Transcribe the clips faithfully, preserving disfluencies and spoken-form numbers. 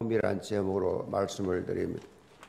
이란 제목으로 말씀을 드립니다.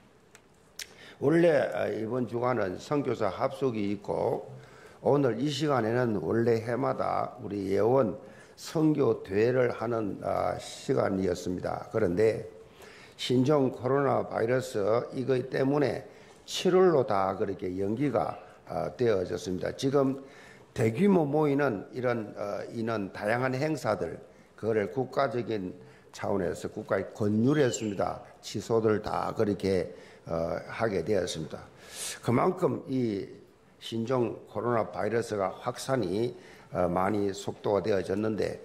원래 이번 주간은 선교사 합숙이 있고 오늘 이 시간에는 원래 해마다 우리 예원 선교 대회를 하는 시간이었습니다. 그런데 신종 코로나 바이러스 이거 때문에 칠월로 다 그렇게 연기가 되어졌습니다. 지금 대규모 모이는 이런 이런 다양한 행사들 그거를 국가적인 차원에서 국가에 권유했습니다. 취소들 다 그렇게 어, 하게 되었습니다. 그만큼 이 신종 코로나 바이러스가 확산이 어, 많이 속도가 되어졌는데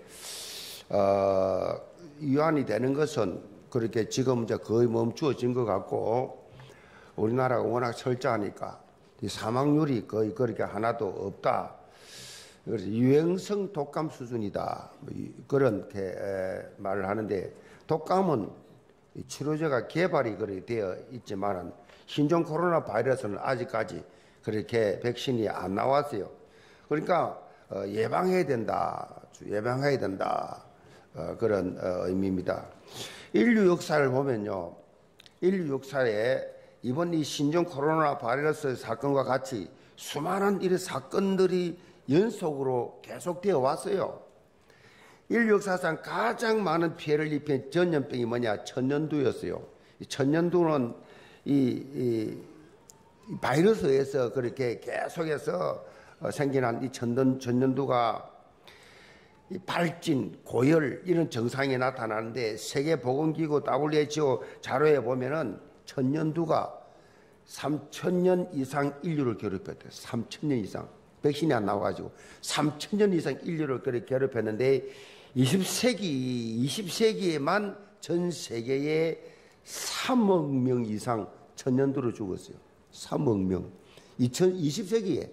어, 유한이 되는 것은 그렇게 지금 이제 거의 멈추어진 것 같고 우리나라가 워낙 철저하니까 이 사망률이 거의 그렇게 하나도 없다. 그래서 유행성 독감 수준이다. 그렇게 말을 하는데 독감은 치료제가 개발이 그렇게 되어 있지만 신종 코로나 바이러스는 아직까지 그렇게 백신이 안 나왔어요. 그러니까 예방해야 된다. 예방해야 된다. 그런 의미입니다. 인류 역사를 보면요. 인류 역사에 이번 이 신종 코로나 바이러스 사건과 같이 수많은 이런 사건들이 연속으로 계속되어 왔어요. 인류 역사상 가장 많은 피해를 입힌 전염병이 뭐냐? 천년두였어요. 이 천년두는 이, 이, 이 바이러스에서 그렇게 계속해서 생겨난 이 천년, 천년두가 이 발진, 고열 이런 증상이 나타나는데 세계보건기구 더블유 에이치 오 자료에 보면은 천년두가 삼천 년 이상 인류를 괴롭혔대요. 삼천 년 이상. 백신이 안 나와가지고 삼천 년 이상 인류를 그렇게 괴롭혔는데 이십 세기, 이십 세기에만 전 세계에 삼억 명 이상 천년두로 죽었어요. 삼억 명. 이십 세기에.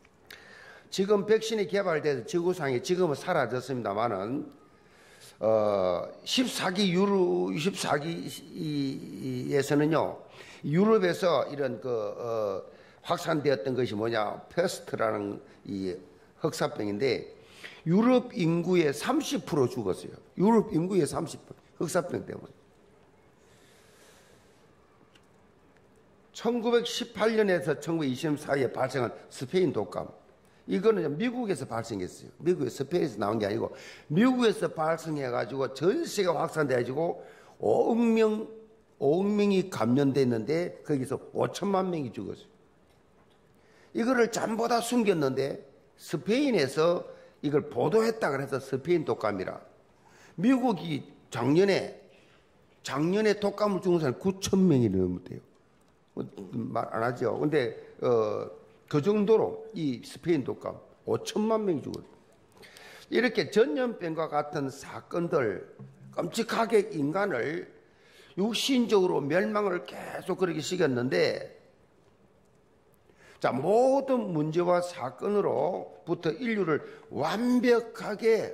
지금 백신이 개발돼서 지구상에 지금은 사라졌습니다만은, 어, 십사 기 유럽, 십사 기에서는요, 유럽에서 이런 그, 어, 확산되었던 것이 뭐냐, 페스트라는 이 흑사병인데, 유럽 인구의 삼십 퍼센트 죽었어요. 유럽 인구의 삼십 퍼센트. 흑사병 때문에. 천구백십팔 년에서 천구백이십사 년에 발생한 스페인 독감. 이거는 미국에서 발생했어요. 미국에서 스페인에서 나온 게 아니고, 미국에서 발생해가지고 전 세계가 확산돼가지고 오억 명, 오억 명이 감염됐는데, 거기서 오천만 명이 죽었어요. 이거를 전부 다 숨겼는데, 스페인에서 이걸 보도했다 그래서 스페인 독감이라. 미국이 작년에, 작년에 독감을 죽은 사람이 구천 명이 넘었대요. 말 안 하죠. 근데, 어, 그 정도로 이 스페인 독감 오천만 명이 죽었어요. 이렇게 전염병과 같은 사건들, 끔찍하게 인간을 육신적으로 멸망을 계속 그렇게 시켰는데, 자, 모든 문제와 사건으로부터 인류를 완벽하게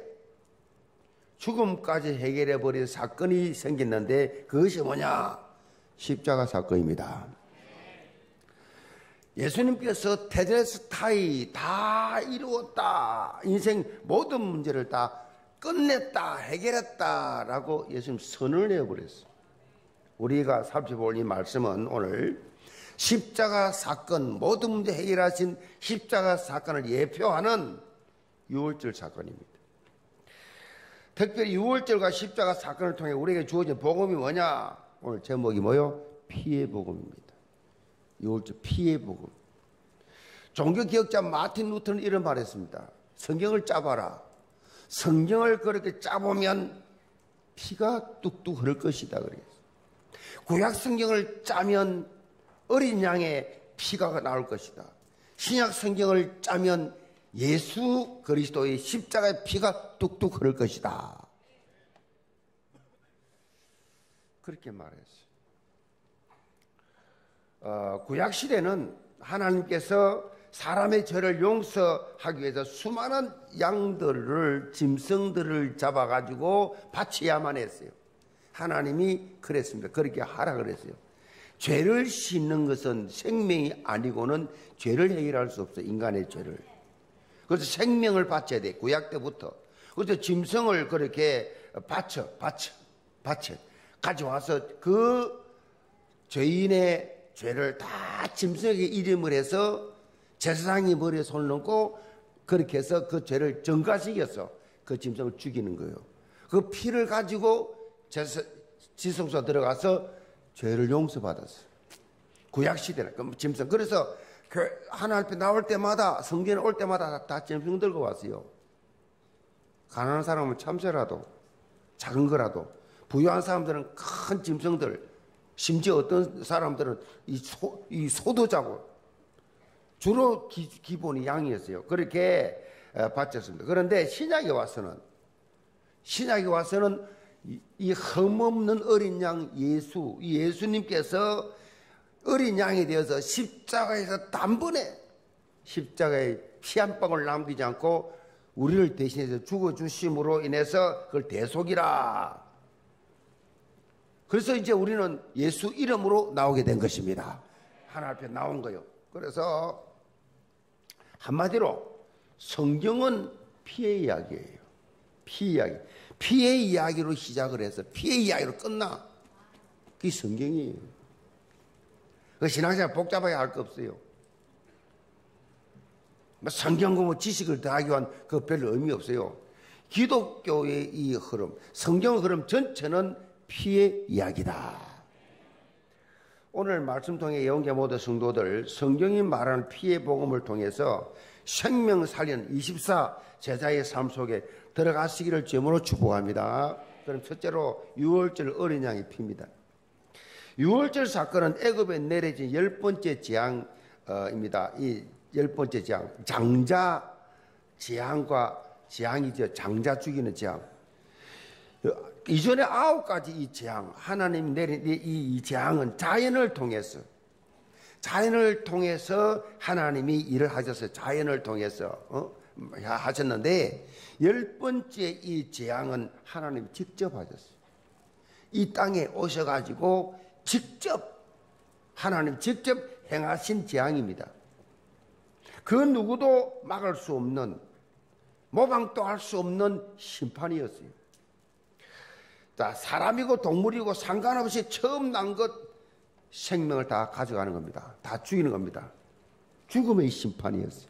죽음까지 해결해버린 사건이 생겼는데, 그것이 뭐냐? 십자가 사건입니다. 예수님께서 테텔레스타이 다 이루었다. 인생 모든 문제를 다 끝냈다. 해결했다라고 예수님 선을 내어버렸어요. 우리가 살펴볼 이 말씀은 오늘 십자가 사건, 모든 문제 해결하신 십자가 사건을 예표하는 유월절 사건입니다. 특별히 유월절과 십자가 사건을 통해 우리에게 주어진 복음이 뭐냐? 오늘 제목이 뭐요? 피의 복음입니다. 유월절 피의 복음. 종교개혁자 마틴 루터는 이런 말을 했습니다. 성경을 짜봐라. 성경을 그렇게 짜보면 피가 뚝뚝 흐를 것이다. 그러겠어요. 구약 성경을 짜면 어린 양의 피가 나올 것이다. 신약 성경을 짜면 예수 그리스도의 십자가의 피가 뚝뚝 흐를 것이다. 그렇게 말했어요. 어, 구약시대는 하나님께서 사람의 죄를 용서하기 위해서 수많은 양들을, 짐승들을 잡아가지고 바쳐야만 했어요. 하나님이 그랬습니다. 그렇게 하라 그랬어요. 죄를 씻는 것은 생명이 아니고는 죄를 해결할 수 없어요. 인간의 죄를. 그래서 생명을 바쳐야 돼. 구약 때부터. 그래서 짐승을 그렇게 바쳐, 바쳐, 바쳐. 가져와서 그 죄인의 죄를 다 짐승에게 이름을 해서 제사장이 머리에 손을 얹고 그렇게 해서 그 죄를 전가시켜서 그 짐승을 죽이는 거예요. 그 피를 가지고 제사, 지성소 들어가서 죄를 용서받았어요. 구약시대는 그 짐승. 그래서 그 하나님 앞에 나올 때마다, 성전에 올 때마다 다 짐승 들고 왔어요. 가난한 사람은 참새라도, 작은 거라도, 부유한 사람들은 큰 짐승들, 심지어 어떤 사람들은 이 소, 이 소도 자고, 주로 기, 기본이 양이었어요. 그렇게 바쳤습니다. 그런데 신약에 와서는, 신약에 와서는 이, 이 흠없는 어린 양 예수, 이 예수님께서 어린 양이 되어서 십자가에서 단번에 십자가에 피 한 방울 남기지 않고 우리를 대신해서 죽어주심으로 인해서 그걸 대속이라. 그래서 이제 우리는 예수 이름으로 나오게 된 것입니다. 하나님 앞에 나온 거요. 그래서 한마디로 성경은 피의 이야기예요. 피 이야기. 피의 이야기로 시작을 해서 피의 이야기로 끝나. 그게 성경이에요. 그 신앙생활 복잡하게 할 거 없어요. 성경 공부 지식을 더하기 위한 그 별로 의미 없어요. 기독교의 이 흐름, 성경 흐름 전체는 피의 이야기다. 오늘 말씀 통해 예언계 모든 성도들 성경이 말하는 피의 복음을 통해서 생명 살리는 이십사 제자의 삶 속에 들어가시기를 주님으로 축복합니다. 그럼 첫째로 유월절 어린 양의 피입니다. 유월절 사건은 애굽에 내려진 열 번째 재앙입니다. 이 열 번째 재앙, 장자 재앙과 재앙이죠. 장자 죽이는 재앙. 이전에 아홉 가지 이 재앙, 하나님이 내린 이, 이 재앙은 자연을 통해서, 자연을 통해서 하나님이 일을 하셨어요. 자연을 통해서 어? 하셨는데 열 번째 이 재앙은 하나님이 직접 하셨어요. 이 땅에 오셔가지고 직접 하나님 직접 행하신 재앙입니다. 그 누구도 막을 수 없는, 모방도 할 수 없는 심판이었어요. 자, 사람이고 동물이고 상관없이 처음 난 것 생명을 다 가져가는 겁니다. 다 죽이는 겁니다. 죽음의 심판이었어요.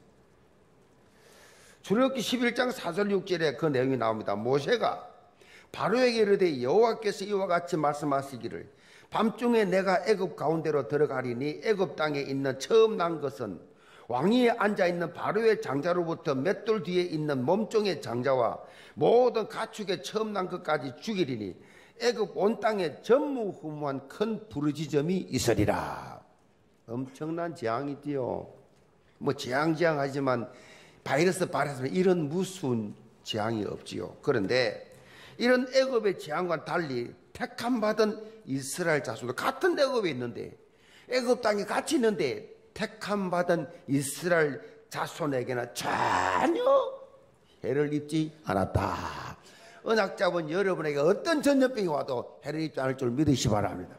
출애굽기 십일 장 사 절 육 절에 그 내용이 나옵니다. 모세가 바로에게 이르되 여호와께서 이와 같이 말씀하시기를 밤중에 내가 애굽 가운데로 들어가리니 애굽 땅에 있는 처음 난 것은 왕위에 앉아있는 바로의 장자로부터 맷돌 뒤에 있는 몸종의 장자와 모든 가축의 처음 난 것까지 죽이리니 애굽 온 땅에 전무후무한 큰 부르짖음이 있으리라. 엄청난 재앙이지요. 뭐 재앙재앙 하지만 바이러스 발했으면 이런 무서운 재앙이 없지요. 그런데 이런 애굽의 재앙과는 달리 택함받은 이스라엘 자손도 같은 애굽에 있는데, 애굽 땅에 같이 있는데 택함받은 이스라엘 자손에게는 전혀 해를 입지 않았다. 언약자분 여러분에게 어떤 전염병이 와도 해를 입지 않을 줄 믿으시 바랍니다.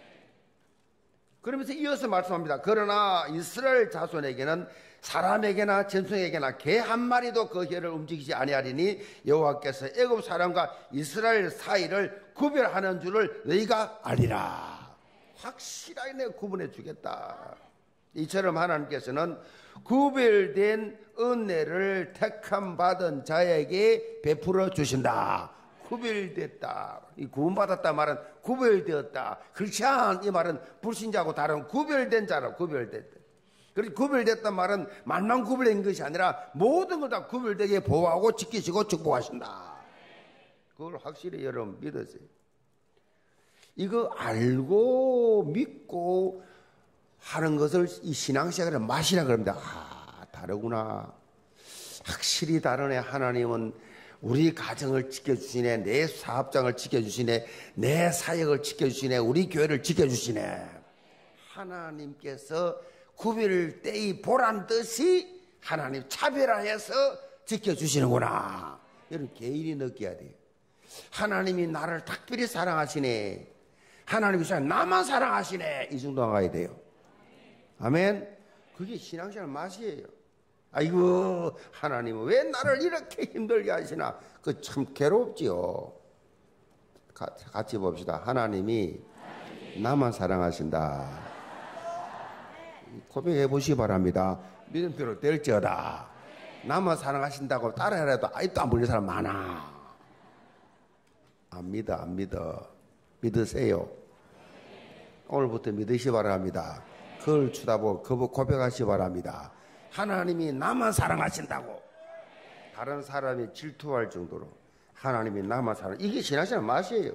그러면서 이어서 말씀합니다. 그러나 이스라엘 자손에게는 사람에게나 짐승에게나 개 한 마리도 그 혀를 움직이지 아니하리니 여호와께서 애굽 사람과 이스라엘 사이를 구별하는 줄을 너희가 알리라. 확실하게 내가 구분해 주겠다. 이처럼 하나님께서는 구별된 은혜를 택함 받은 자에게 베풀어 주신다. 구별됐다. 이 구원받았다 말은 구별되었다. 크리스찬 이 말은 불신자하고 다른 구별된 자로 구별됐다. 그래서 구별됐단 말은 말만 구별된 것이 아니라 모든 걸 다 구별되게 보호하고 지키시고 축복하신다. 그걸 확실히 여러분 믿으세요. 이거 알고 믿고 하는 것을 이 신앙생활의 맛이라 그럽니다. 아, 다르구나. 확실히 다르네. 하나님은 우리 가정을 지켜주시네. 내 사업장을 지켜주시네. 내 사역을 지켜주시네. 우리 교회를 지켜주시네. 하나님께서 구별되이 보란 듯이 하나님 차별화해서 지켜주시는구나. 이런 개인이 느껴야 돼요. 하나님이 나를 특별히 사랑하시네. 하나님이 나만 사랑하시네. 이 정도 가야 돼요. 아멘. 그게 신앙생활 맛이에요. 아이고, 하나님은 왜 나를 이렇게 힘들게 하시나? 그 참 괴롭지요. 같이 봅시다. 하나님이 나만 사랑하신다. 고백해 보시기 바랍니다. 믿음대로 될지어다. 나만 사랑하신다고 따라해라도 아직도 안 보는 사람 많아. 안 믿어, 안 믿어. 믿으세요. 오늘부터 믿으시기 바랍니다. 그걸 쳐다보고 그거 고백하시기 바랍니다. 하나님이 나만 사랑하신다고. 다른 사람이 질투할 정도로 하나님이 나만 사랑. 이게 신앙생활 맛이에요.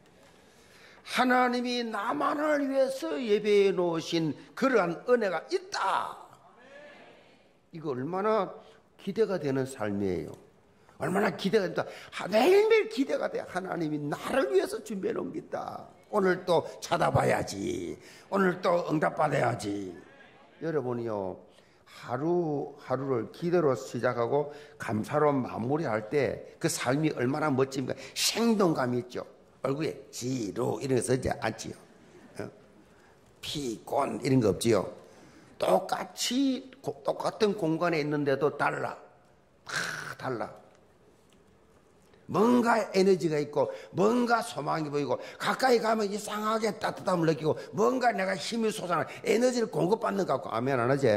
하나님이 나만을 위해서 예배해 놓으신 그러한 은혜가 있다. 이거 얼마나 기대가 되는 삶이에요. 얼마나 기대가 된다. 매일매일 기대가 돼. 하나님이 나를 위해서 준비해 놓은 게 있다. 오늘 또 찾아봐야지. 오늘 또 응답받아야지. 여러분이요, 하루 하루를 기도로 시작하고 감사로 마무리할 때 그 삶이 얼마나 멋집니까? 생동감이 있죠. 얼굴에 지루 이런 거 쓰지 않지요. 어? 피곤 이런 거 없지요. 똑같이 똑같은 공간에 있는데도 달라. 다 달라. 뭔가 에너지가 있고 뭔가 소망이 보이고 가까이 가면 이상하게 따뜻함을 느끼고 뭔가 내가 힘이 솟아나 에너지를 공급받는 것 같고. 아멘 안 하지?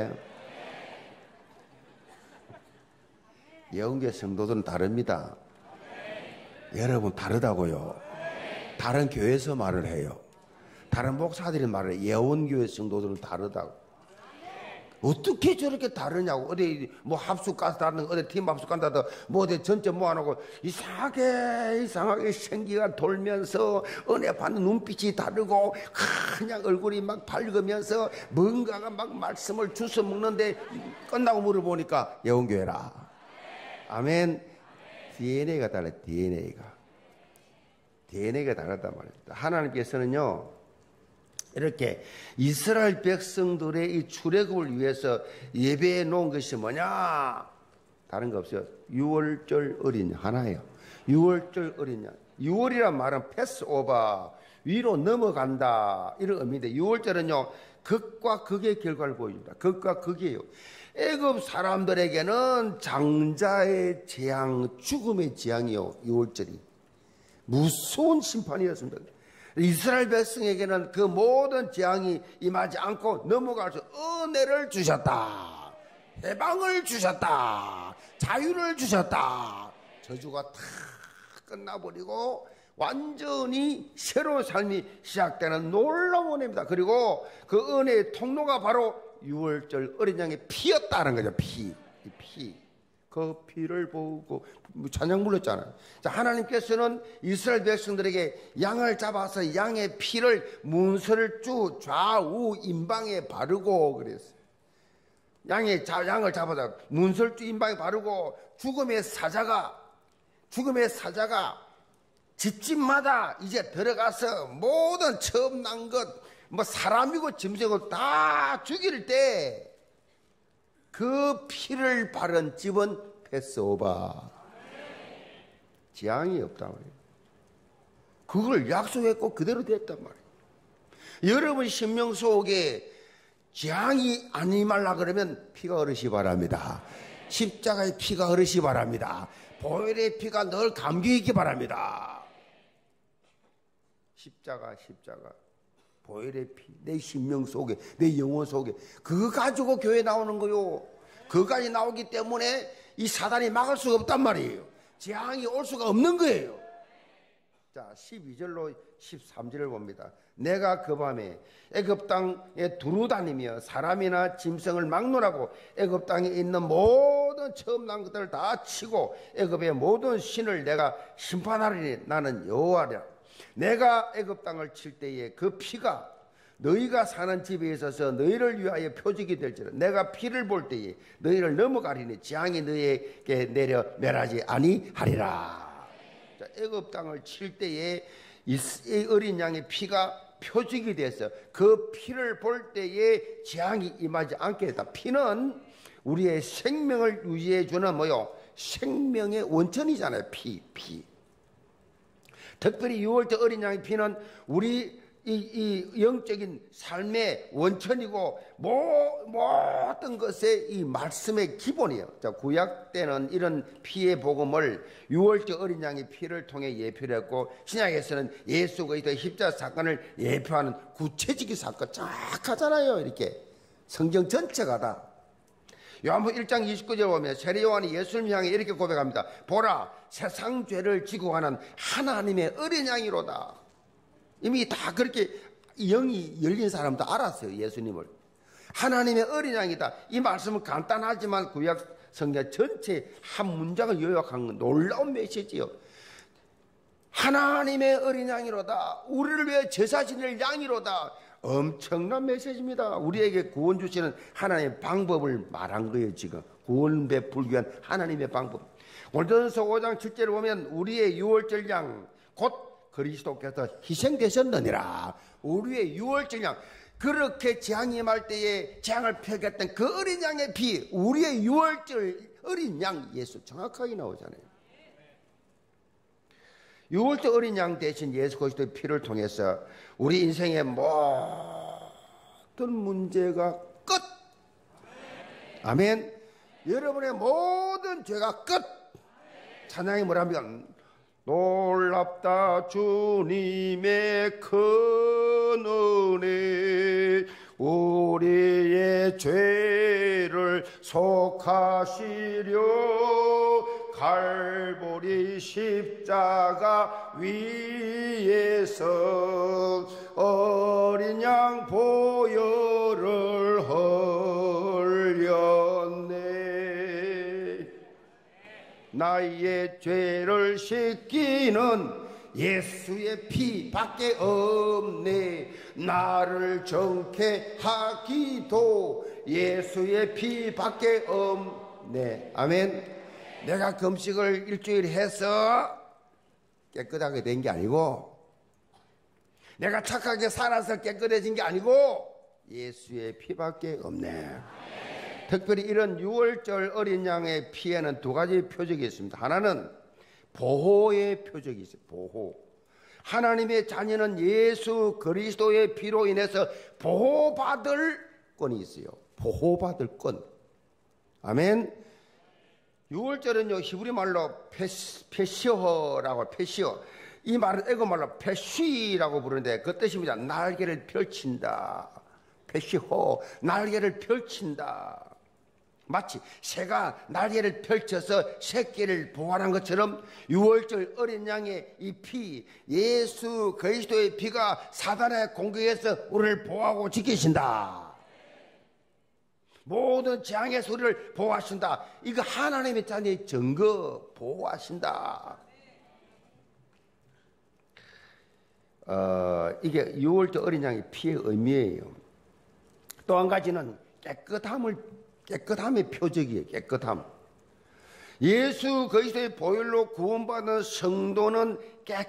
예언교회 성도들은 다릅니다. 여러분 다르다고요. 다른 교회에서 말을 해요. 다른 목사들이 말을 해요. 예언교회 성도들은 다르다고. 어떻게 저렇게 다르냐고. 어디 뭐 합숙 가서 다른 어디 팀 합숙 간다도 뭐 어디 전체 모아놓고 이상하게 이상하게 생기가 돌면서 은혜 받는 눈빛이 다르고 그냥 얼굴이 막 밝으면서 뭔가가 막 말씀을 주워 먹는데 끝나고 물어보니까 예언교회라. 아멘. 디엔에이가 달라요. 디엔에이가. 디엔에이가 다르단 말입니다. 하나님께서는요, 이렇게 이스라엘 백성들의 이 출애굽을 위해서 예배해 놓은 것이 뭐냐? 다른 거 없어요. 유월절 어린 양 하나예요. 유월절 어린 양. 유월이란 말은 패스오버, 위로 넘어간다 이런 의미인데, 유월절은요 극과 극의 결과를 보여줍니다. 극과 극이에요. 애굽 사람들에게는 장자의 재앙, 죽음의 재앙이요, 유월절이 무서운 심판이었습니다. 이스라엘 백성에게는 그 모든 재앙이 임하지 않고 넘어갈 수 은혜를 주셨다. 해방을 주셨다. 자유를 주셨다. 저주가 다 끝나버리고 완전히 새로운 삶이 시작되는 놀라운 은혜입니다. 그리고 그 은혜의 통로가 바로 유월절 어린 양의 피였다는 거죠. 피. 이 피. 그 피를 보고 찬양 불렀잖아요. 자, 하나님께서는 이스라엘 백성들에게 양을 잡아서 양의 피를 문서를 쭉 좌우 임방에 바르고 그랬어요. 양의 자, 양을 잡아서 문설주 임방에 바르고 죽음의 사자가 죽음의 사자가 집집마다 이제 들어가서 모든 처음 난 것 뭐 사람이고 짐승이고 다 죽일 때 그 피를 바른 집은 패스오버. 재앙이 없단 말이에요. 그걸 약속했고 그대로 됐단 말이에요. 여러분 심령 속에 재앙이 안 임하려 그러면 피가 흐르시 바랍니다. 십자가의 피가 흐르시 바랍니다. 보혈의 피가 늘 감겨 있기 바랍니다. 십자가 십자가 보혈의 피, 내 심령 속에, 내 영혼 속에 그거 가지고 교회 나오는 거요. 그거까지 나오기 때문에 이 사단이 막을 수가 없단 말이에요. 재앙이 올 수가 없는 거예요. 자, 십이 절로 십삼 절을 봅니다. 내가 그 밤에 애굽 땅에 두루다니며 사람이나 짐승을 막론하고 애굽 땅에 있는 모든 처음 난 것들을 다 치고 애굽의 모든 신을 내가 심판하리니 나는 여호와라. 내가 애굽 땅을 칠 때에 그 피가 너희가 사는 집에 있어서 너희를 위하여 표적이 될지라. 내가 피를 볼 때에 너희를 넘어가리니 재앙이 너희에게 내려 멸하지 아니하리라. 자, 애굽 땅을 칠 때에 이 어린 양의 피가 표적이 돼서 그 피를 볼 때에 재앙이 임하지 않게 했다. 피는 우리의 생명을 유지해 주는 뭐요? 생명의 원천이잖아요. 피, 피. 특별히 유월절 어린 양의 피는 우리 이, 이 영적인 삶의 원천이고 모, 모든 것의 이 말씀의 기본이에요. 자, 구약 때는 이런 피의 복음을 유월절 어린 양의 피를 통해 예표를 했고, 신약에서는 예수 그리스도의 십자가 사건을 예표하는 구체적인 사건 쫙 하잖아요. 이렇게 성경 전체가 다. 요한복음 일 장 이십구 절에 보면 세례 요한이 예수님을 향해 이렇게 고백합니다. 보라, 세상 죄를 지고 가는 하나님의 어린 양이로다. 이미 다 그렇게 영이 열린 사람도 알았어요. 예수님을 하나님의 어린 양이다. 이 말씀은 간단하지만 구약 성경 전체 한 문장을 요약한 놀라운 메시지요. 하나님의 어린 양이로다. 우리를 위해 제사 지낼 양이로다. 엄청난 메시지입니다. 우리에게 구원 주시는 하나님의 방법을 말한 거예요. 지금 구원 베풀기 위한 하나님의 방법. 고린도전서 오 장 칠 절에 보면 우리의 유월절 양 곧 그리스도께서 희생되셨느니라. 우리의 유월절 양, 그렇게 재앙이 임할 때에 재앙을 펴겠던 그 어린 양의 피, 우리의 유월절 어린 양 예수 정확하게 나오잖아요. 유월절 어린 양 대신 예수 그리스도의 피를 통해서 우리 인생의 모든 문제가 끝. 아멘. 여러분의 모든 죄가 끝. 찬양이 뭐랍니까? 놀랍다 주님의 큰 은혜, 우리의 죄를 속하시려 갈보리 십자가 위에서 어린 양 보혈을 흘렸네. 나의 죄를 씻기는 예수의 피밖에 없네. 나를 정케 하기도 예수의 피밖에 없네. 아멘. 내가 금식을 일주일 해서 깨끗하게 된 게 아니고, 내가 착하게 살아서 깨끗해진 게 아니고 예수의 피밖에 없네. 특별히 이런 유월절 어린 양의 피에는 두 가지 표적이 있습니다. 하나는 보호의 표적이 있어요. 보호. 하나님의 자녀는 예수 그리스도의 피로 인해서 보호받을 권이 있어요. 보호받을 권. 아멘. 유월절은요, 히브리 말로 페시어라고, 페시어. 이 말은 애고 말로 페쉬라고 부르는데 그 뜻입니다. 날개를 펼친다. 페시호, 날개를 펼친다. 마치 새가 날개를 펼쳐서 새끼를 보호하는 것처럼 유월절 어린 양의 이 피, 예수 그리스도의 피가 사단의 공격에서 우리를 보호하고 지키신다. 모든 재앙의 소리를 보호하신다. 이거 하나님의 자녀의 증거, 보호하신다. 어, 이게 유월절 어린 양의 피의 의미예요. 또 한 가지는 깨끗함을 깨끗함의 표적이에요. 깨끗함. 예수 그리스도의 보혈로 구원받은 성도는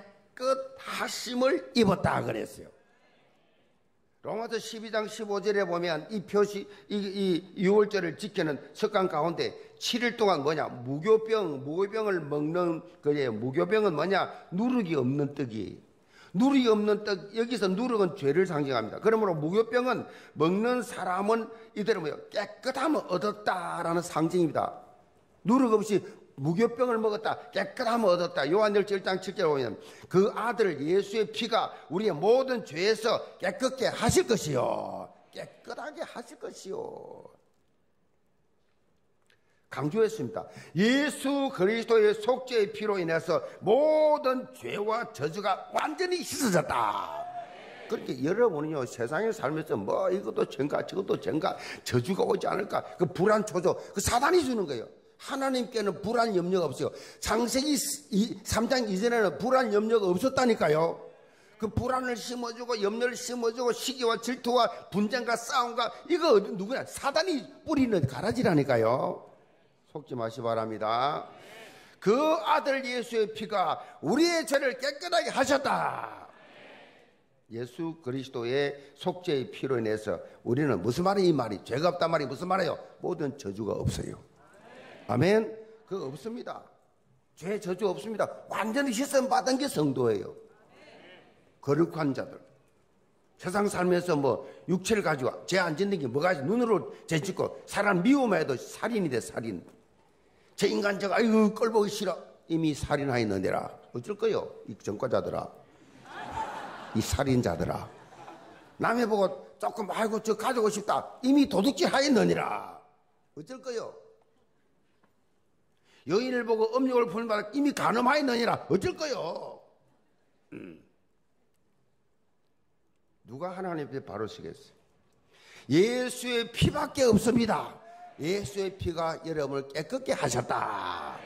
깨끗하심을 입었다 그랬어요. 로마서 십이 장 십오 절에 보면 이 표시, 이, 이 유월절을 지키는 습관 가운데 칠 일 동안 뭐냐? 무교병, 무교병을 먹는 거예요. 무교병은 뭐냐? 누룩이 없는 떡이에요. 누룩이 없는 떡, 여기서 누룩은 죄를 상징합니다. 그러므로 무교병은 먹는 사람은 이대로 뭐요? 깨끗함을 얻었다라는 상징입니다. 누룩 없이 무교병을 먹었다, 깨끗함을 얻었다. 요한일서 일 장 칠 절에 보면 그 아들 예수의 피가 우리의 모든 죄에서 깨끗게 하실 것이요, 깨끗하게 하실 것이요. 강조했습니다. 예수 그리스도의 속죄의 피로 인해서 모든 죄와 저주가 완전히 씻어졌다. 그렇게 여러분은요, 세상에 살면서 뭐 이것도 죄인가 저것도 죄인가, 저주가 오지 않을까, 그 불안 초조, 그 사단이 주는 거예요. 하나님께는 불안 염려가 없어요. 창세기 삼 장 이전에는 불안 염려가 없었다니까요. 그 불안을 심어주고 염려를 심어주고 시기와 질투와 분쟁과 싸움과 이거 누구냐? 사단이 뿌리는 가라지라니까요. 속지 마시 바랍니다. 그 아들 예수의 피가 우리의 죄를 깨끗하게 하셨다. 예수 그리스도의 속죄의 피로 인해서 우리는 무슨 말이 이 말이 죄가 없단 말이 무슨 말이에요? 모든 저주가 없어요. 아멘. 그거 없습니다. 죄 저주 없습니다. 완전히 씻음 받은 게 성도예요. 거룩한 자들. 세상 살면서 뭐 육체를 가지고 죄 안 짓는 게 뭐가 있어. 눈으로 죄 짓고 사람 미워만 해도 살인이 돼, 살인. 제 인간적 아이고 꼴보기 싫어. 이미 살인하에 너네라. 어쩔 거요? 이 전과자들아, 이 살인자들아. 남의 보고 조금 아이고 저 가지고 싶다. 이미 도둑질 하에 너네라. 어쩔 거요? 여인을 보고 음욕을 품는다. 이미 간음하에 너네라. 어쩔 거요? 음. 누가 하나님 앞에 바로 서겠어요? 예수의 피밖에 없습니다. 예수의 피가 여러분을 깨끗게 하셨다.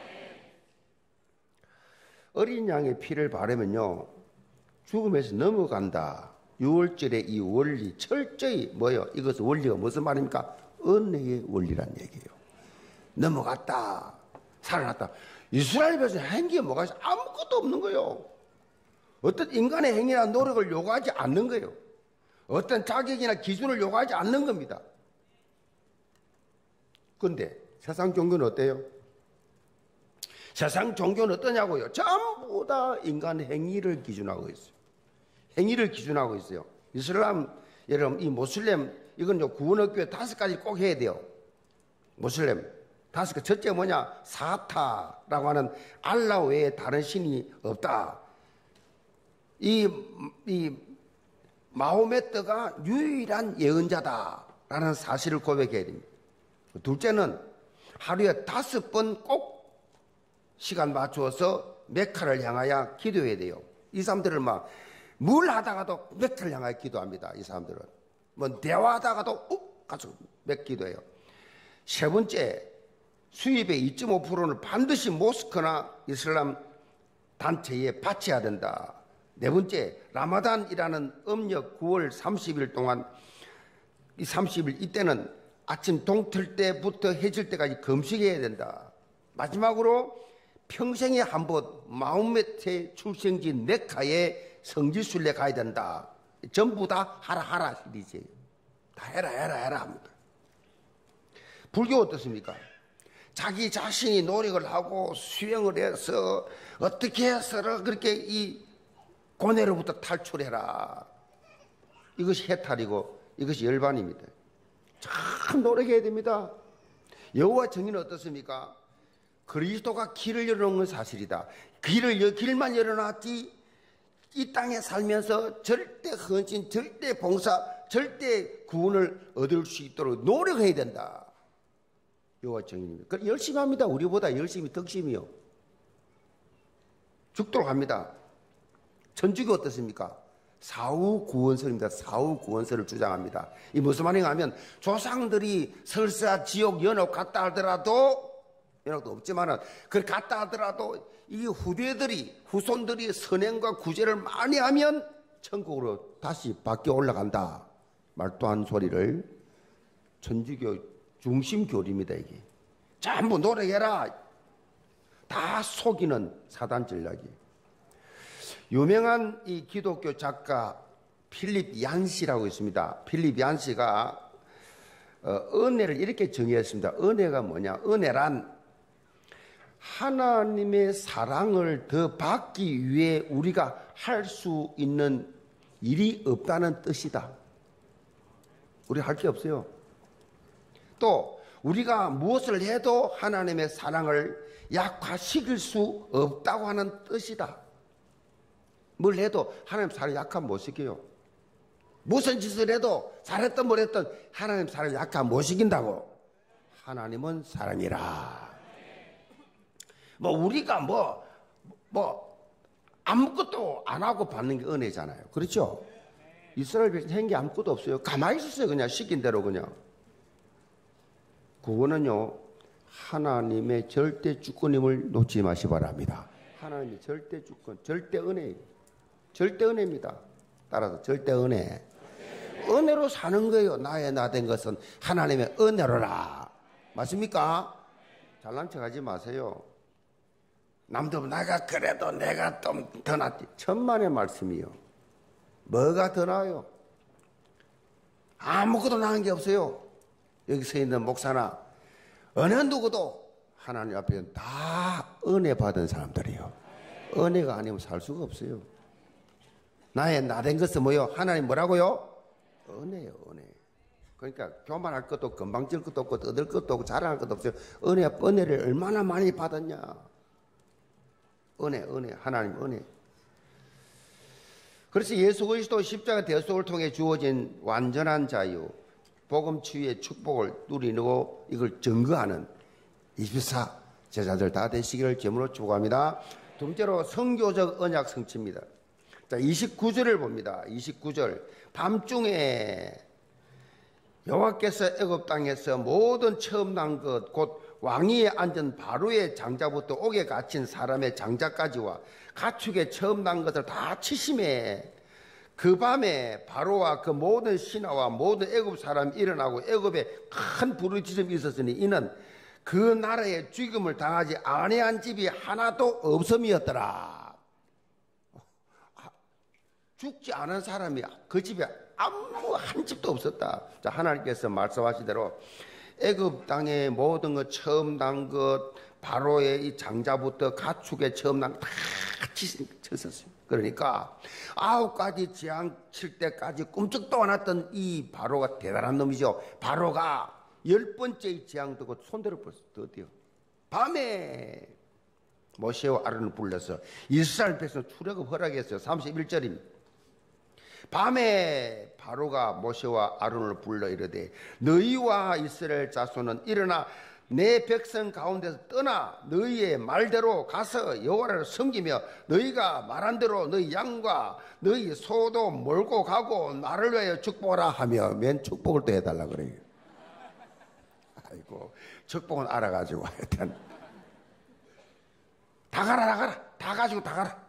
어린 양의 피를 바르면요, 죽음에서 넘어간다. 유월절의 이 원리 철저히 뭐예요? 이것은 원리가 무슨 말입니까? 은혜의 원리란 얘기예요. 넘어갔다, 살아났다. 이스라엘 백성 행기에 뭐가 있어? 아무것도 없는 거예요. 어떤 인간의 행위나 노력을 요구하지 않는 거예요. 어떤 자격이나 기준을 요구하지 않는 겁니다. 그런데 세상 종교는 어때요? 세상 종교는 어떠냐고요? 전부 다 인간 행위를 기준하고 있어요. 행위를 기준하고 있어요. 이슬람, 여러분, 이 모슬렘, 이건 구원의 다섯 가지 꼭 해야 돼요. 모슬렘 다섯 가지. 첫째 뭐냐? 사타라고 하는 알라 외에 다른 신이 없다. 이, 이 마호메트가 유일한 예언자다라는 사실을 고백해야 됩니다. 둘째는 하루에 다섯 번 꼭 시간 맞추어서 메카를 향하여 기도해야 돼요. 이 사람들은 막 뭘 하다가도 메카를 향하여 기도합니다. 이 사람들은 뭐 대화하다가도 어? 가서 몇 기도해요. 세 번째, 수입의 이 점 오 퍼센트는 반드시 모스크나 이슬람 단체에 바쳐야 된다. 네 번째, 라마단이라는 음력 구월 삼십 일 동안, 이 삼십 일 이때는 아침 동틀 때부터 해질 때까지 금식해야 된다. 마지막으로 평생에 한 번 마호메트의 출생지 메카에 성지순례 가야 된다. 전부 다 하라 하라 시리즈예요. 다 해라 해라 해라 합니다. 불교 어떻습니까? 자기 자신이 노력을 하고 수행을 해서 어떻게 해서 그렇게 이 고뇌로부터 탈출해라. 이것이 해탈이고 이것이 열반입니다. 참 노력해야 됩니다. 여호와 정의는 어떻습니까? 그리스도가 길을 열어놓은 건 사실이다. 길을, 길만 열어놨지 이 땅에 살면서 절대 헌신, 절대 봉사, 절대 구원을 얻을 수 있도록 노력해야 된다. 여호와 정의입니다. 열심히 합니다. 우리보다 열심히 덕심이요. 죽도록 합니다. 천주교 어떻습니까? 사후 구원설입니다. 사후 구원설을 주장합니다. 이 무슨 말인가 하면 조상들이 설사 지옥 연옥 갔다 하더라도, 연옥도 없지만은 그걸 갔다 하더라도 이 후대들이, 후손들이 선행과 구제를 많이 하면 천국으로 다시 바뀌어 올라간다. 말도 안 소리를. 천주교 중심 교리입니다. 이게 전부 노력해라. 다 속이는 사단 전략이. 유명한 이 기독교 작가 필립 얀시라고 있습니다. 필립 얀시가 어, 은혜를 이렇게 정의했습니다. 은혜가 뭐냐? 은혜란 하나님의 사랑을 더 받기 위해 우리가 할 수 있는 일이 없다는 뜻이다. 우리 할 게 없어요. 또 우리가 무엇을 해도 하나님의 사랑을 약화시킬 수 없다고 하는 뜻이다. 뭘 해도 하나님 사랑 약화 못 시켜요. 무슨 짓을 해도 잘했든 못했든 하나님 사랑 약화 못 시킨다고. 하나님은 사랑이라. 뭐 우리가 뭐 뭐 아무것도 안 하고 받는 게 은혜잖아요. 그렇죠? 이스라엘 백성 한 게 아무것도 없어요. 가만히 있었어요. 그냥 시킨 대로 그냥. 그거는요, 하나님의 절대 주권임을 놓지 마시 바랍니다. 하나님의 절대 주권, 절대 은혜, 절대 은혜입니다. 따라서 절대 은혜. 은혜로 사는 거예요. 나의 나 된 것은 하나님의 은혜로라. 맞습니까? 잘난 척 하지 마세요. 남도 나가 그래도 내가 좀 더 낫지. 천만의 말씀이요. 뭐가 더 나아요? 아무것도 나은 게 없어요. 여기 서 있는 목사나 어느 누구도 하나님 앞에 다 은혜 받은 사람들이에요. 은혜가 아니면 살 수가 없어요. 나의 나된 것은 뭐요? 하나님 뭐라고요? 은혜요, 은혜. 그러니까 교만할 것도 금방 질 것도 없고 얻을 것도 없고 자랑할 것도 없어요. 은혜, 은혜를 얼마나 많이 받았냐. 은혜, 은혜, 하나님 은혜. 그래서 예수 그리스도 십자가 대속을 통해 주어진 완전한 자유, 복음 치유의 축복을 누리고 이걸 증거하는 이십사 제자들 다 되시기를 제물로 축복합니다. 두 번째로 선교적 언약 성취입니다. 자, 이십구 절을 봅니다. 이십구 절. 밤중에 여호와께서 애굽 땅에서 모든 처음 난 것 곧 왕위에 앉은 바로의 장자부터 옥에 갇힌 사람의 장자까지와 가축의 처음 난 것을 다 치심해 그 밤에 바로와 그 모든 신하와 모든 애굽 사람이 일어나고 애굽에 큰 부르짖음이 있었으니 이는 그 나라에 죽임을 당하지 아니한 집이 하나도 없음이었더라. 죽지 않은 사람이 그 집에 아무 한 집도 없었다. 자, 하나님께서 말씀하신 대로 애굽 땅의 모든 것 처음 난 것 바로의 이 장자부터 가축의 처음 난 것 다 쳤었어요. 그러니까 아홉 가지 재앙 칠 때까지 꿈쩍도 안 했던 이 바로가 대단한 놈이죠. 바로가 열 번째 재앙 듣고 손들어 버렸어요. 어때요? 밤에 모세와 아론을 불러서 이스라엘 백성 출애굽 허락했어요. 삼십일 절입니다. 밤에 바로가 모세와 아론을 불러 이르되 너희와 이스라엘 자손은 일어나 내 백성 가운데서 떠나 너희의 말대로 가서 여호와를 섬기며 너희가 말한 대로 너희 양과 너희 소도 몰고 가고 나를 위하여 축복하라 하며 맨 축복을 또 해달라 그래요. 아이고, 축복은 알아가지고 하여튼 다 가라 다 가라 다 가지고 다 가라.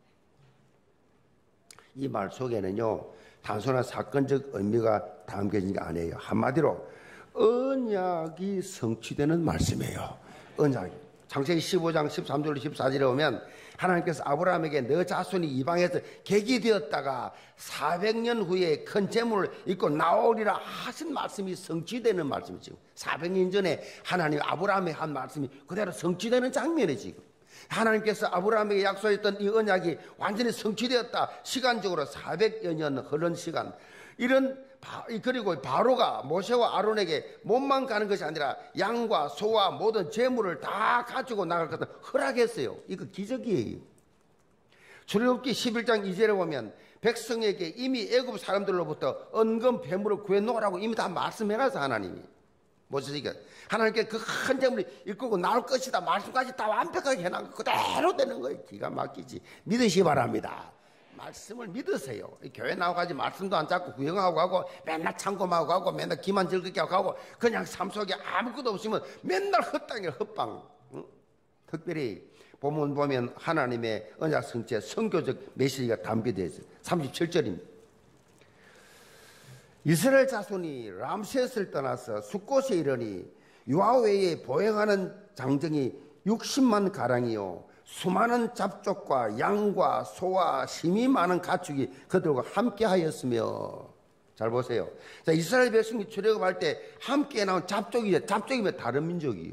이 말 속에는요 단순한 사건적 의미가 담겨진 게 아니에요. 한마디로 언약이 성취되는 말씀이에요. 언약이. 창세기 십오 장 십삼 절 십사 절에 보면 하나님께서 아브라함에게 너 자손이 이방에서 객이 되었다가 사백 년 후에 큰 재물을 입고 나오리라 하신 말씀이 성취되는 말씀이죠. 사백 년 전에 하나님 아브라함에 한 말씀이 그대로 성취되는 장면이 지금. 하나님께서 아브라함에게 약속했던 이 언약이 완전히 성취되었다. 시간적으로 사백여 년 흐른 시간. 이런 그리고 바로가 모세와 아론에게 몸만 가는 것이 아니라 양과 소와 모든 재물을 다 가지고 나갈 것을 허락했어요. 이거 기적이에요. 출애굽기 십일 장 이 절에 보면 백성에게 이미 애굽 사람들로부터 은금 배물을 구해놓으라고 이미 다 말씀해놔서 하나님이 모세에게 하나님께 그 큰 재물을 이끌고 나올 것이다 말씀까지 다 완벽하게 해놔서 그대로 되는 거예요. 기가 막히지. 믿으시 바랍니다. 말씀을 믿으세요. 교회 나와가지고 말씀도 안 잡고 구경하고 가고 맨날 참고하고 가고 맨날 기만 즐겁게 하고 가고 그냥 삶 속에 아무것도 없으면 맨날 헛땅이에요. 헛방. 응? 특별히 본문 보면 하나님의 언약 성취의 선교적 메시지가 담겨져 있어요. 삼십칠 절입니다. 이스라엘 자손이 람셋을 떠나서 숫곳에 이르니 여호와에 보행하는 장정이 육십만 가량이요 수많은 잡족과 양과 소와 힘이 많은 가축이 그들과 함께 하였으며. 잘 보세요. 자, 이스라엘 백성이 출애굽할 때 함께 나온 잡족이 잡족이면 다른 민족이에요.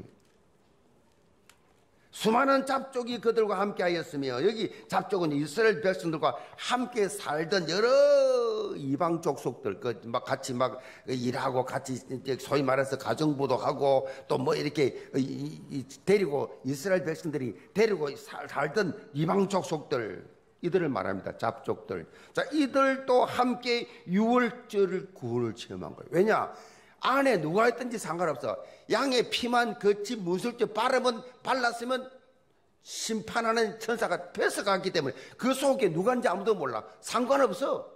수많은 잡족이 그들과 함께 하였으며 여기 잡족은 이스라엘 백성들과 함께 살던 여러 이방 족속들 그 막 같이 막 일하고 같이 소위 말해서 가정부도 하고 또 뭐 이렇게 데리고 이스라엘 백성들이 데리고 살던 이방 족속들 이들을 말합니다. 잡족들. 자, 이들도 함께 유월절을 구원을 체험한 거예요. 왜냐? 안에 누가 있든지 상관없어. 양의 피만 그 집 문설주 바르면 발랐으면 심판하는 천사가 뺏어갔기 때문에 그 속에 누가인지 아무도 몰라. 상관없어.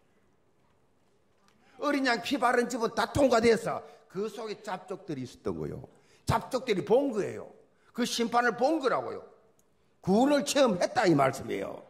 어린 양 피 바른 집은 다 통과돼서 그 속에 잡족들이 있었던 거예요. 잡족들이 본 거예요. 그 심판을 본 거라고요. 구원을 체험했다 이 말씀이에요.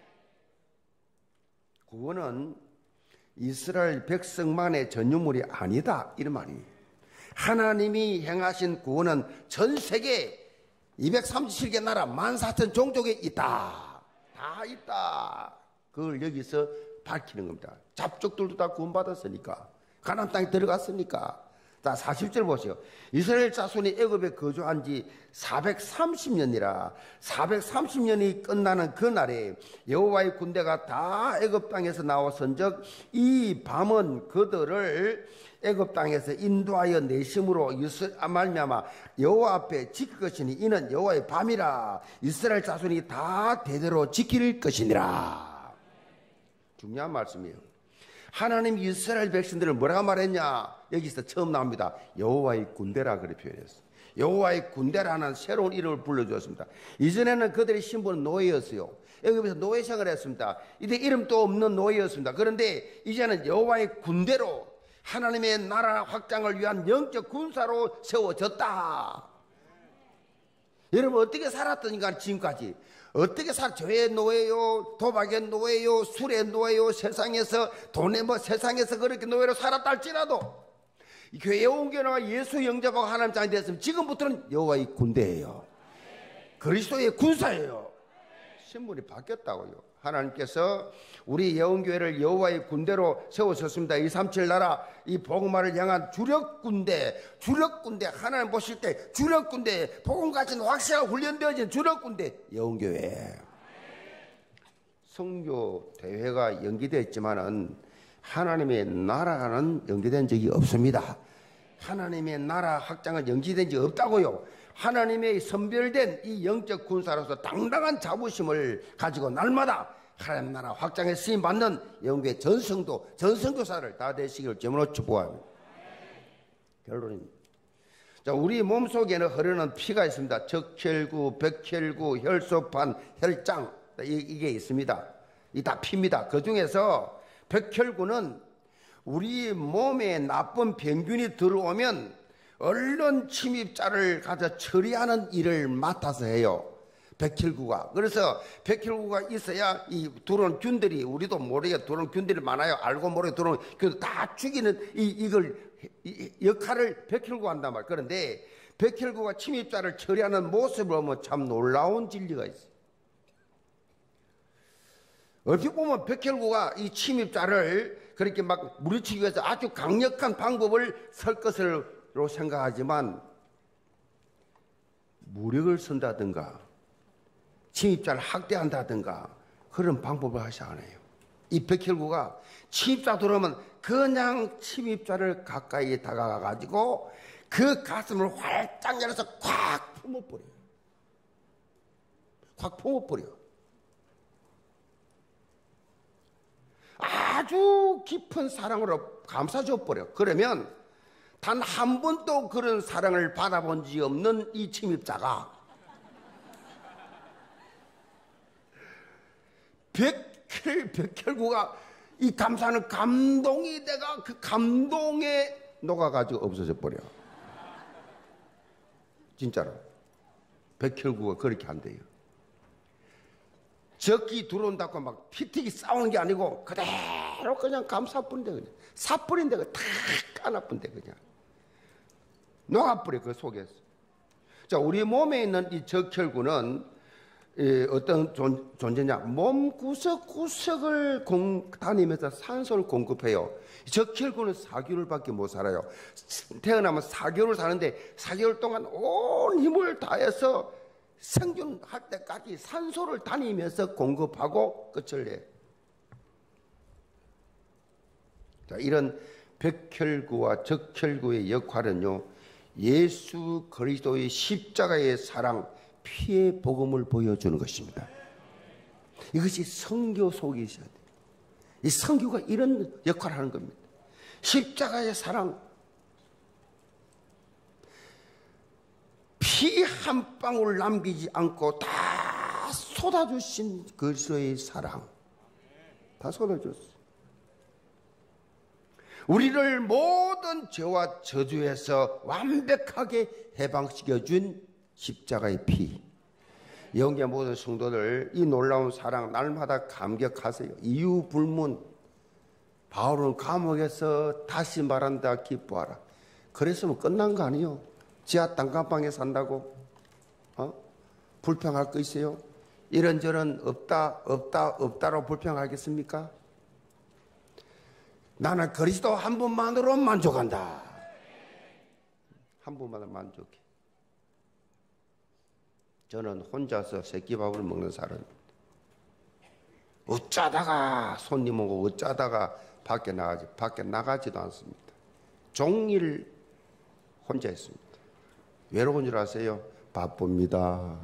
구원은 이스라엘 백성만의 전유물이 아니다 이런 말이에요. 하나님이 행하신 구원은 전 세계 이백삼십칠 개 나라 만 사천 종족에 있다. 다 있다. 그걸 여기서 밝히는 겁니다. 잡족들도 다 구원받았으니까 가나안 땅에 들어갔으니까 자, 사십 절 보세요. 이스라엘 자손이 애굽에 거주한 지 사백삼십 년이라 사백삼십 년이 끝나는 그날에 여호와의 군대가 다 애굽 땅에서 나왔은즉 이 밤은 그들을 애굽 땅에서 인도하여 내심으로 말미암아 여호와 앞에 지킬 것이니 이는 여호와의 밤이라 이스라엘 자손이 다 대대로 지킬 것이니라. 중요한 말씀이에요. 하나님 이스라엘 백성들을 뭐라고 말했냐? 여기서 처음 나옵니다. 여호와의 군대라 그렇게 표현했어요. 여호와의 군대라는 새로운 이름을 불러주었습니다. 이전에는 그들의 신분은 노예였어요. 애굽에서 노예 생활을 했습니다. 이때 이름도 없는 노예였습니다. 그런데 이제는 여호와의 군대로 하나님의 나라 확장을 위한 영적 군사로 세워졌다. 여러분 어떻게 살았더니까 지금까지 어떻게 살 죄의 노예요, 도박의 노예요, 술의 노예요, 세상에서 돈의 뭐 세상에서 그렇게 노예로 살았다 할지라도 교회에 옮겨나가 예수 영접하고 하나님 자녀 됐으면 지금부터는 여호와의 군대예요. 그리스도의 군사예요. 신분이 바뀌었다고요. 하나님께서 우리 예언교회를 여호와의 군대로 세우셨습니다. 이백삼십칠 나라 이 복음화를 향한 주력군대, 주력군대, 하나님 보실 때 주력군대, 복음 가진 확실하게 훈련되어진 주력군대 예언교회. 선교 대회가 연기되어 있지만은 하나님의 나라는 연기된 적이 없습니다. 하나님의 나라 확장은 연기된 적이 없다고요. 하나님의 선별된 이 영적 군사로서 당당한 자부심을 가지고 날마다 하나님 나라 확장에 쓰임받는 영국의 전성도, 전성교사를 다 되시기를 주님으로 축복합니다. 결론입니다. 자, 우리 몸속에는 흐르는 피가 있습니다. 적혈구, 백혈구, 혈소판, 혈장 이게 있습니다. 이 다 피입니다. 그 중에서 백혈구는 우리 몸에 나쁜 병균이 들어오면 얼른 침입자를 가져 처리하는 일을 맡아서 해요. 백혈구가. 그래서 백혈구가 있어야 이 들어온 균들이, 우리도 모르게 들어온 균들이 많아요. 알고 모르게 들어온 균들 다 죽이는 이, 이걸, 이 역할을 백혈구가 한단 말이에요. 그런데 백혈구가 침입자를 처리하는 모습을 보면 참 놀라운 진리가 있어요. 얼핏 보면 백혈구가 이 침입자를 그렇게 막 무리치기 위해서 아주 강력한 방법을 쓸 것으로 생각하지만 무력을 쓴다든가 침입자를 학대한다든가 그런 방법을 하지 않아요. 이 백혈구가 침입자 들어오면 그냥 침입자를 가까이 다가가 가지고 그 가슴을 활짝 열어서 콱 품어버려요. 콱 품어버려. 아주 깊은 사랑으로 감싸줘버려. 그러면 단 한 번도 그런 사랑을 받아본 지 없는 이 침입자가 백혈, 백혈구가 이 감사하는 감동이 내가 그 감동에 녹아가지고 없어져 버려. 진짜로. 백혈구가 그렇게 한대요. 적이 들어온다고 막 피튀기 싸우는 게 아니고 그대로 그냥 감싸뿌린데 그냥 사뿌린데 그냥 탁 까나뿌린데 그냥 녹아뿌려 그 속에서. 자, 우리 몸에 있는 이 적혈구는 이 어떤 존, 존재냐? 몸 구석구석을 공, 다니면서 산소를 공급해요. 적혈구는 사 개월밖에 못 살아요. 태어나면 사 개월 사는데 사 개월 동안 온 힘을 다해서 생존할 때까지 산소를 다니면서 공급하고 끝을 내. 자, 이런 백혈구와 적혈구의 역할은요, 예수 그리스도의 십자가의 사랑, 피의 복음을 보여주는 것입니다. 이것이 선교 속에 있어야 돼요. 이 선교가 이런 역할을 하는 겁니다. 십자가의 사랑, 피 한 방울 남기지 않고 다 쏟아주신 그리스도의 사랑, 다 쏟아줬어요. 우리를 모든 죄와 저주에서 완벽하게 해방시켜준 십자가의 피. 영계 모든 성도들 이 놀라운 사랑 날마다 감격하세요. 이유 불문. 바울은 감옥에서 다시 말한다 기뻐하라. 그랬으면 끝난 거 아니에요? 지하 땅간방에 산다고 어? 불평할 거 있어요? 이런저런 없다 없다 없다로 불평하겠습니까? 나는 그리스도 한 분만으로 만족한다. 한 번마다 만족해. 저는 혼자서 새끼밥을 먹는 사람. 어쩌다가 손님 오고 어쩌다가 밖에 나가지 밖에 나가지도 않습니다. 종일 혼자 있습니다. 외로운 줄 아세요? 바쁩니다.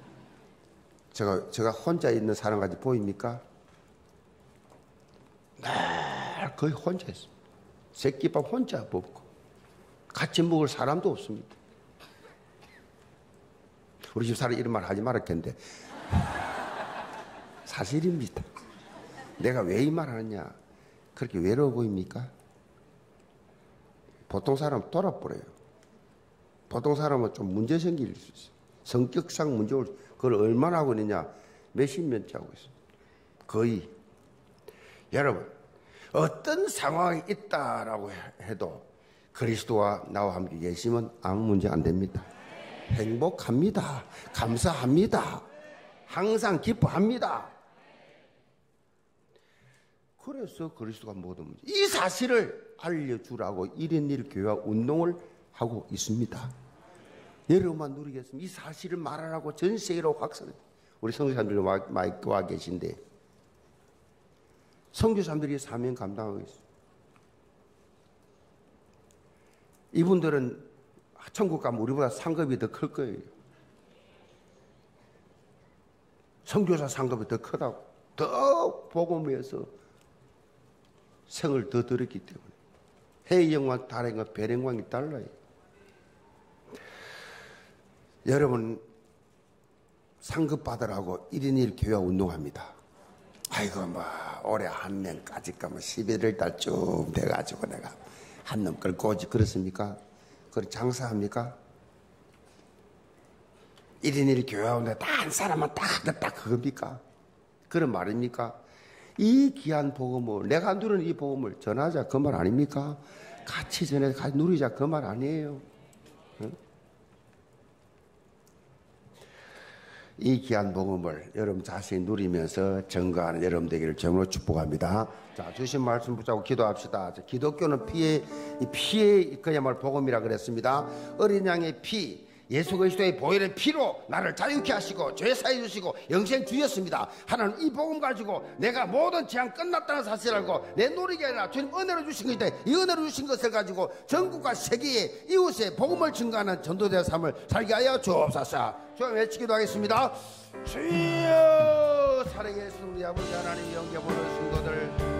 제가 제가 혼자 있는 사람 같이 보입니까? 늘 거의 혼자 있습니다. 새끼밥 혼자 먹고 같이 먹을 사람도 없습니다. 우리 집 사람 이런 말 하지 말았겠는데 사실입니다. 내가 왜 이 말 하느냐? 그렇게 외로워 보입니까? 보통 사람 돌아버려요. 보통 사람은 좀 문제 생길 수 있어요. 성격상 문제 올 수 있어요. 그걸 얼마나 하고 있느냐? 몇십 년째 하고 있습니다. 거의. 여러분, 어떤 상황이 있다라고 해도 그리스도와 나와 함께 계시면 아무 문제 안 됩니다. 행복합니다. 감사합니다. 항상 기뻐합니다. 그래서 그리스도가 모든 문제. 이 사실을 알려주라고 일인일 교회와 운동을 하고 있습니다. 여러분만 누리겠습니다. 이 사실을 말하라고 전 세계로 확산해. 우리 선교사님들이 와, 와 계신데 선교사님들이 사명 감당하고 있어요. 이분들은 천국 가면 우리보다 상급이 더 클 거예요. 선교사 상급이 더 크다고. 더 복음을 위해서 생을 더 들었기 때문에. 해의 영광, 달의 영광, 별의 영광이 달라요. 여러분 상급 받으라고 일인 일 교회 운동합니다. 아이고 뭐 올해 한 명까지 가면 십일월 달쯤 돼가지고 내가 한 놈 끌고 오지 그렇습니까? 그걸 장사합니까? 일인 일 교회 오는데 다 한 사람만 딱 하겠다 그겁니까? 그런 말입니까? 이 귀한 복음을 내가 누리는 이 복음을 전하자 그 말 아닙니까? 같이 전해 같이 누리자 그 말 아니에요? 응? 이 귀한 복음을 여러분 자신이 누리면서 증거하는 여러분 되기를 정으로 축복합니다. 자, 주신 말씀 붙잡고 기도합시다. 기독교는 피의, 피의 그야말로 복음이라 그랬습니다. 어린 양의 피, 예수 그리스도의 보혈의 피로 나를 자유케 하시고 죄 사해 주시고 영생 주셨습니다. 하나님 이 복음 가지고 내가 모든 재앙 끝났다는 사실을 알고 내 노력이 아니라 주님 은혜로 주신 것인데 이 은혜로 주신 것을 가지고 전국과 세계에 이웃의 복음을 증거하는 전도자의 삶을 살게 하여 주옵소서. 주님 외치기도 하겠습니다. 주여 사랑의 예수 우리 아버지 하나님 영계 보는 성도들